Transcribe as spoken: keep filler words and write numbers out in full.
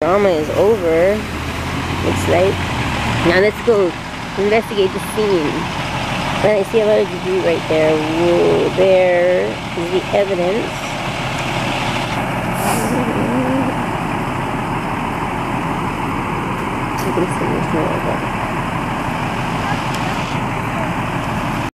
Drama is over, looks like. Now let's go investigate the scene. And I see a lot of debris right there. Whoa, there is the evidence. You can see there's no other.